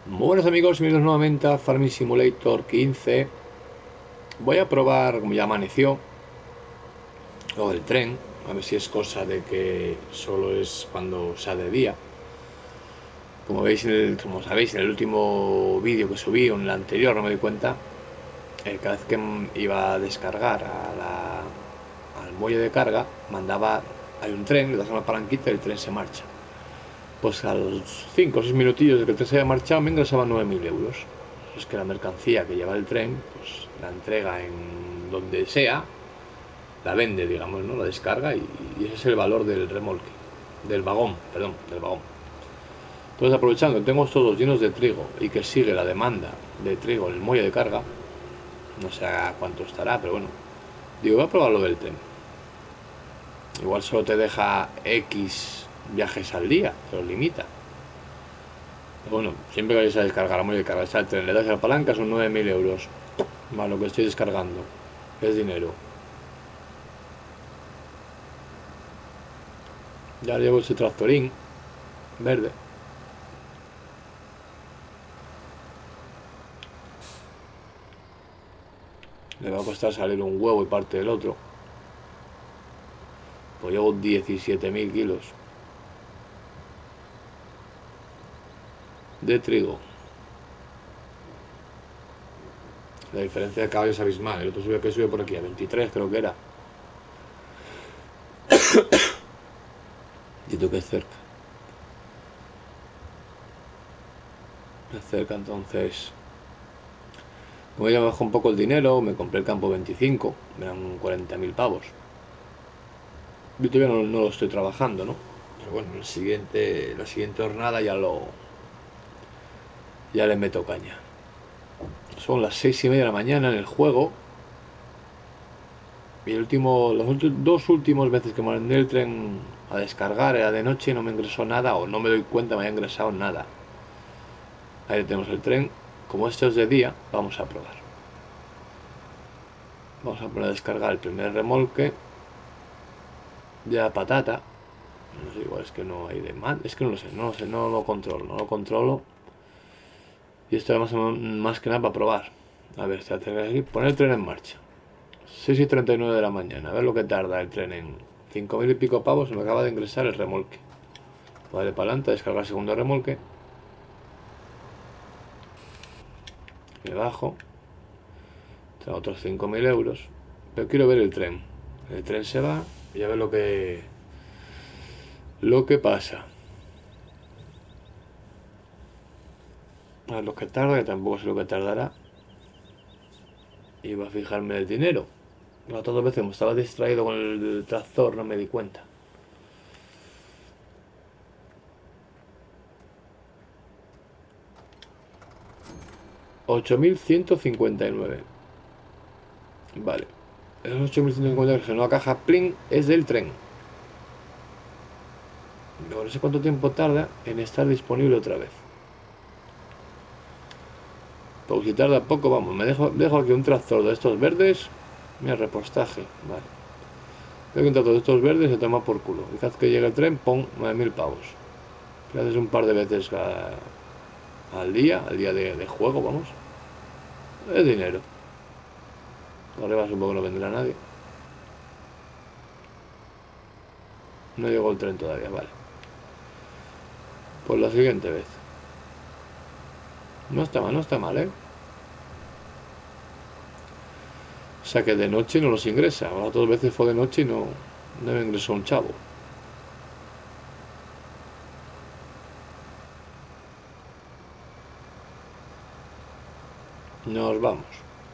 Muy buenos amigos, bienvenidos nuevamente a Farming Simulator 15. Voy a probar, como ya amaneció, lo del tren, a ver si es cosa de que solo es cuando sea de día. Como sabéis, en el último vídeo que subí, o en el anterior, no me di cuenta, cada vez que iba a descargar al muelle de carga, hay un tren, le das a una palanquita y el tren se marcha. Pues a los 5 o 6 minutillos de que el tren se haya marchado, me ingresaba 9.000 euros. Es que la mercancía que lleva el tren, pues la entrega en donde sea, la vende, digamos, ¿no? La descarga y ese es el valor del remolque, del vagón, perdón, del vagón. Entonces, aprovechando que tengo estos dos llenos de trigo y que sigue la demanda de trigo en el muelle de carga, no sé a cuánto estará, pero bueno, digo, voy a probar lo del tren. Igual solo te deja X viajes al día, te lo limita. Pero bueno, siempre que vayas a descargar el muelle de carga, el tren, le das a la palanca, son 9.000 euros. Más lo que estoy descargando, es dinero. Ya llevo ese tractorín verde. Le va a costar salir un huevo y parte del otro. Pues llevo 17.000 kilos de trigo. La diferencia de caballos es abismal. El otro sube por aquí a 23, creo que era. Y tú que es cerca. Es cerca, entonces. Como ya bajó un poco el dinero, me compré el campo 25. Me dan 40.000 pavos. Yo todavía no lo estoy trabajando, ¿no? Pero bueno, la siguiente jornada ya le meto caña. Son las 6:30 de la mañana en el juego. Y las dos últimas veces que me mandé el tren a descargar era de noche y no me ingresó nada, o no me doy cuenta, me haya ingresado nada. Ahí tenemos el tren. Como esto es de día, vamos a probar. Vamos a poner a descargar el primer remolque de la patata. No sé, igual es que no hay demanda. Es que no lo sé, no lo controlo, no lo controlo. Y esto además más que nada para probar. A ver, aquí, poner el tren en marcha. 6:39 de la mañana, a ver lo que tarda el tren en 5.000 y pico pavos. Se me acaba de ingresar el remolque. Vale, para adelante, descargar el segundo remolque. Me bajo. Tengo otros 5.000 euros. Pero quiero ver el tren. El tren se va y a ver lo que pasa. A ver lo que tarda, que tampoco sé lo que tardará. Y va a fijarme el dinero. Las otras veces como estaba distraído con el tractor no me di cuenta. 8.159. Vale. Esos 8.159 que en una caja plin es del tren. No sé cuánto tiempo tarda en estar disponible otra vez. Pues si tarda poco, vamos, dejo aquí un tractor de estos verdes. Mira, repostaje, vale. Dejo un tractor de estos verdes y se toma por culo. Y cada vez que llega el tren, pon 9.000 pavos. Que haces un par de veces al día de juego, vamos. Es dinero. Arriba supongo que no vendrá nadie. No llegó el tren todavía, vale. Pues la siguiente vez. No está mal, no está mal, ¿eh? O sea que de noche no los ingresa. Las otras veces fue de noche y no me ingresó un chavo. Nos vamos.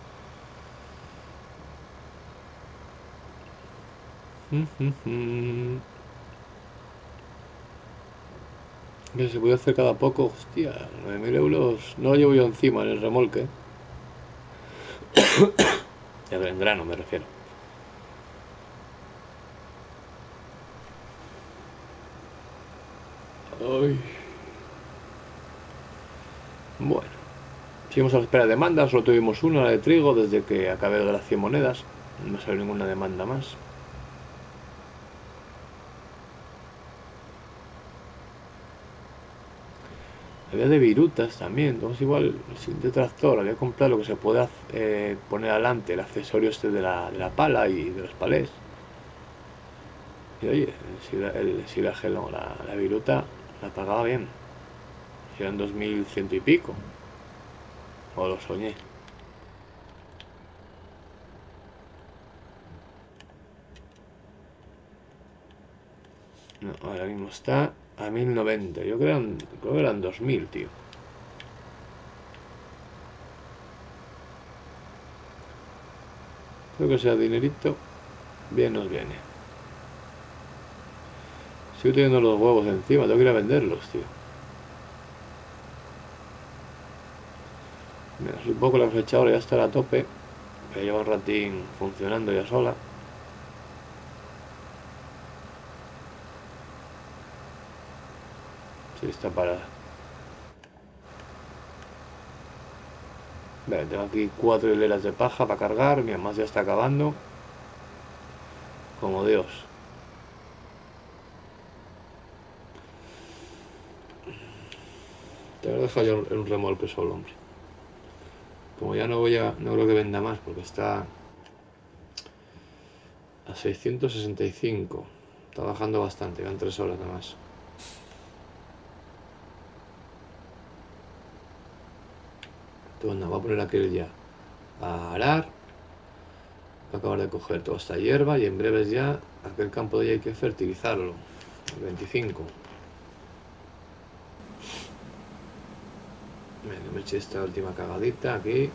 Que se puede hacer cada poco. Hostia, 9.000 euros. No lo llevo yo encima en el remolque. Ya vendrá, no me refiero. Ay. Bueno. Seguimos a la espera de demanda. Solo tuvimos una, la de trigo, desde que acabé de las 100 monedas. No salió ninguna demanda más. Había de virutas también, entonces igual de tractor, había comprado lo que se puede poner adelante, el accesorio este de la pala y de los palés. Y oye, si la gelo, la viruta la pagaba bien. Si eran 2100 y pico. O lo soñé. No, ahora mismo está a 1090. Creo que eran 2000, tío. Creo que sea dinerito. Bien nos viene. Sigo teniendo los huevos encima. Tengo que ir a venderlos, tío. Mira, supongo que la flechadora ya estará a tope. Ya lleva un ratín funcionando ya sola. Sí, está parada. Vale, tengo aquí 4 hileras de paja para cargar. Mi más ya está acabando. Como Dios. Te voy a dejar yo en un remolque solo, hombre. Como ya no creo que venda más porque está a 665. Está bajando bastante, quedan 3 horas nada más. Entonces nada, voy a poner aquel ya a arar. Voy a acabar de coger toda esta hierba y en breves ya aquel campo de ahí hay que fertilizarlo. El 25. Venga, me eché esta última cagadita aquí.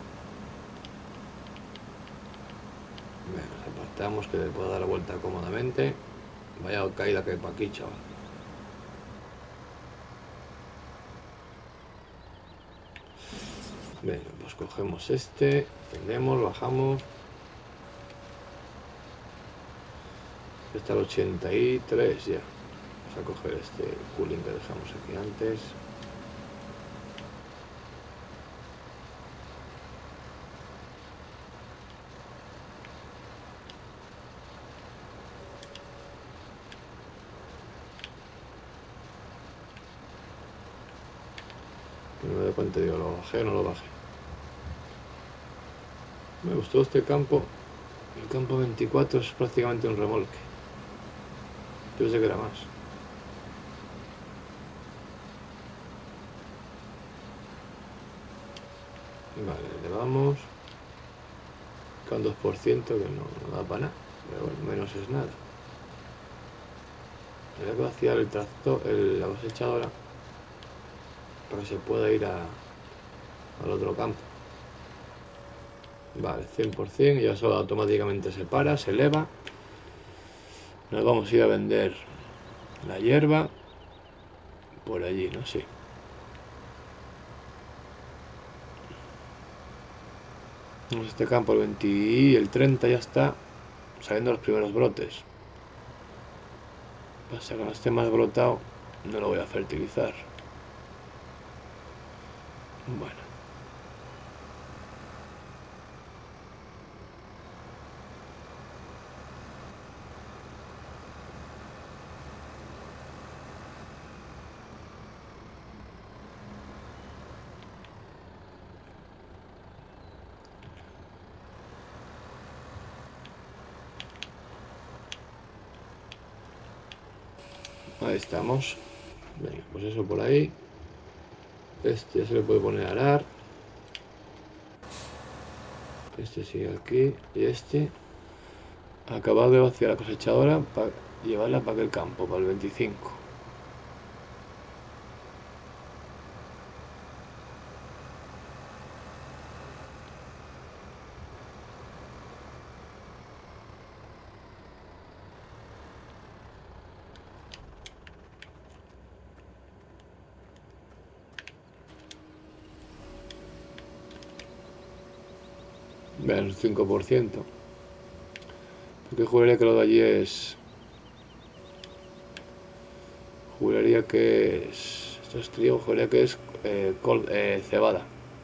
Venga, nos apartamos que le puedo dar la vuelta cómodamente. Vaya caída que hay para aquí, chaval. Venga, pues cogemos este, encendemos, bajamos. Está el 83 ya. Vamos a coger este cooling que dejamos aquí antes. Que no me doy cuenta, digo, ¿lo bajé o no lo bajé? Me gustó este campo. El campo 24 es prácticamente un remolque. Yo sé que era más. Vale, le damos. Con 2% que no da para nada. Pero bueno, menos es nada. Voy a vaciar el tractor, la cosechadora, para que se pueda ir al otro campo. Vale, 100%, ya solo automáticamente se para, se eleva. Nos vamos a ir a vender la hierba por allí, ¿no? Sí. Este campo el 20 y el 30 ya está saliendo los primeros brotes. Pasa que no esté más brotado, no lo voy a fertilizar. Bueno. Ahí estamos. Venga, pues eso por ahí. Este ya se le puede poner a arar. Este sigue aquí. Y este acabado de vaciar la cosechadora para llevarla para aquel campo, para el 25. Vean, el 5%. Porque juraría que lo de allí es... Juraría que es... Esto es trigo, juraría que es cebada.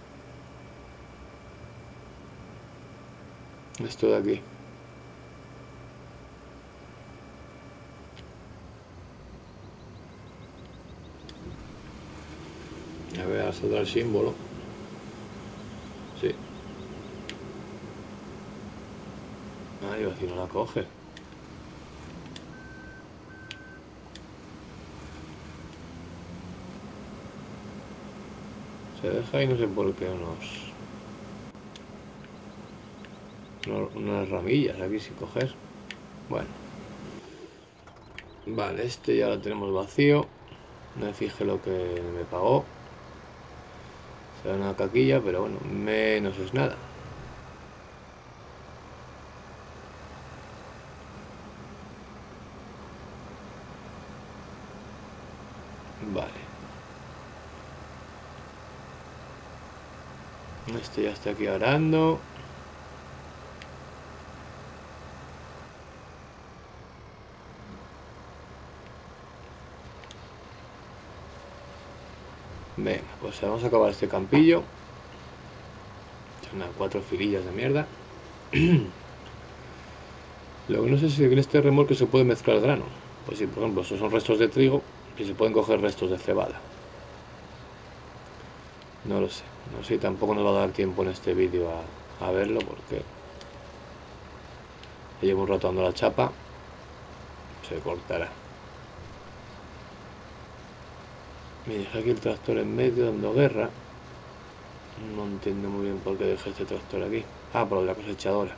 Esto de aquí. A ver, ahora saldrá el símbolo. Sí. Ay, si no la coge. Se deja y no sé por qué unas ramillas aquí sin coger. Bueno. Vale, este ya lo tenemos vacío. No me fijé lo que me pagó. Será una caquilla, pero bueno, menos es nada. Vale. Este ya está aquí arando. Venga, pues vamos a acabar este campillo. Son unas 4 filillas de mierda. Lo que no sé si en este remolque se puede mezclar grano. Pues sí, por ejemplo, estos son restos de trigo y se pueden coger restos de cebada. No lo sé. No sé, tampoco nos va a dar tiempo en este vídeo a verlo porque llevo un rato dando la chapa. Se cortará. Me dejé aquí el tractor en medio dando guerra. No entiendo muy bien por qué dejé este tractor aquí. Ah, por lo de la cosechadora.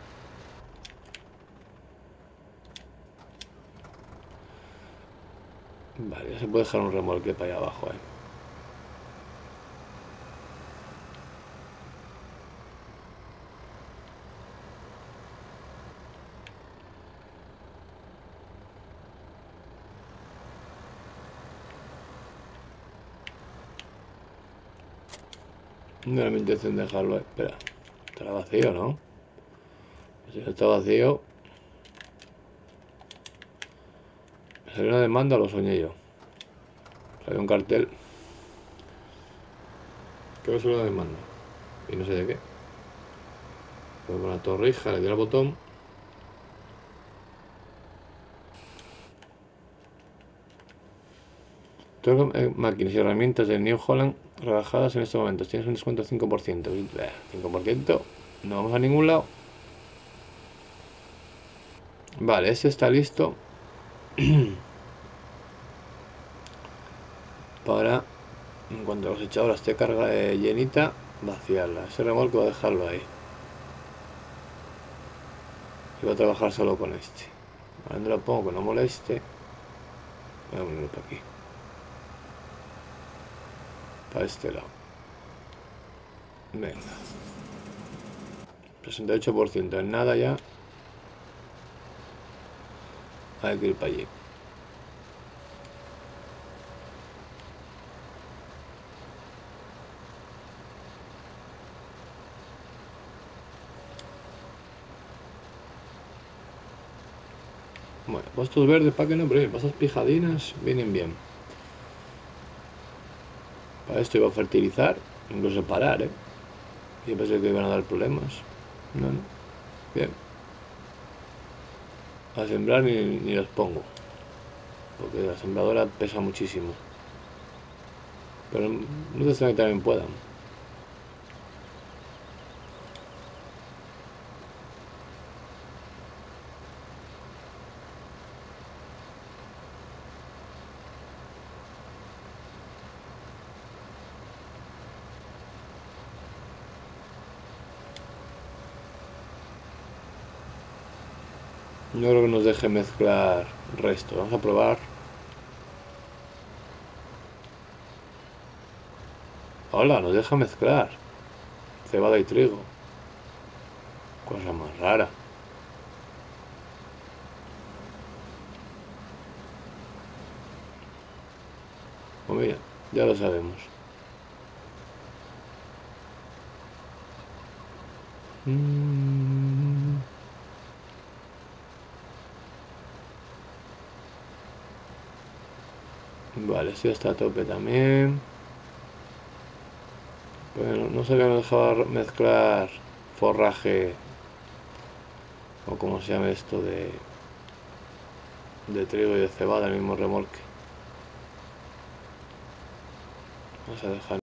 Vale, ya se puede dejar un remolque para allá abajo, No era mi intención dejarlo, Espera, estará vacío, ¿no? Si no está vacío... ¿Me salió una demanda o lo soñé yo? Salió un cartel. Creo que salió una demanda. Y no sé de qué. Voy con la torrija, le doy al botón. Todas las máquinas y herramientas del New Holland rebajadas en estos momentos. Tienes un descuento del 5%. 5%. No vamos a ningún lado. Vale, este está listo. Para, en cuanto la cosechadora esté carga llenita, vaciarla. Ese remolque voy a dejarlo ahí. Y voy a trabajar solo con este. ¿A dónde lo pongo? Que no moleste. Voy a ponerlo para aquí. Para este lado. Venga. 68% en nada ya. Hay que ir para allí. Bueno, estos verdes para que no, pero pasas pijadinas vienen bien. Para esto iba a fertilizar, incluso parar, Yo pensé que iban a dar problemas. No, no. Bien. A sembrar ni los pongo. Porque la sembradora pesa muchísimo. Pero no te extraña que también puedan. No creo que nos deje mezclar resto. Vamos a probar. Hola, nos deja mezclar cebada y trigo. Cosa más rara. Pues mira, ya lo sabemos. Vale, sí está a tope también. Bueno, no se había dejado mezclar forraje o como se llama esto de trigo y de cebada en el mismo remolque. Vamos a dejar